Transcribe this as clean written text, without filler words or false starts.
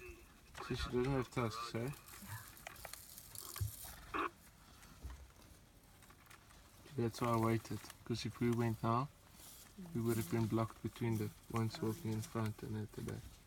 So she doesn't have tusks, eh? That's why I waited, because if we went now, we would have been blocked between the ones walking in front and at the back.